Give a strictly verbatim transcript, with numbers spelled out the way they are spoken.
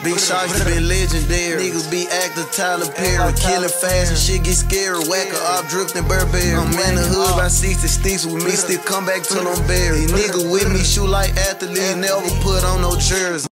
Big shots to be legendary. Niggas be acting Tyler Perry. Killing fast and shit get scary. Whacker up, drifting Burberry. I'm in the hood by sixty sticks with me. Still come back till I'm buried. These niggas with me shoot like athletes. Never put on no jersey.